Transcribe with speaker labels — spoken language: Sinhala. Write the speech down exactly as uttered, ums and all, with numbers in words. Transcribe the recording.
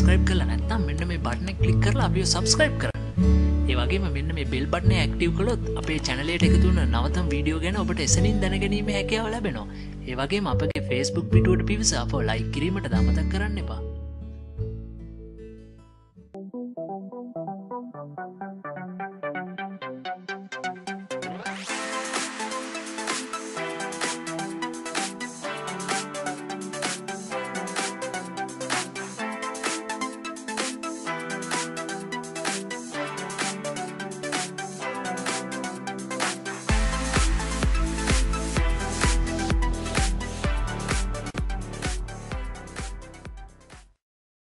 Speaker 1: subscribe කරලා නැත්නම් මෙන්න මේ බටන් එක ක්ලික් කරලා අපිව subscribe කරන්න. ඒ වගේම මෙන්න මේ bell button එක active කළොත් අපේ channel එකට එකතු වෙන නවතම වීඩියෝ ගැන ඔබට එසනින් දැනගැනීමේ හැකියාව ලැබෙනවා. ඒ වගේම අපගේ Facebook පිටුවට පිවිස අපව like කිරීමට අමතක කරන්න එපා.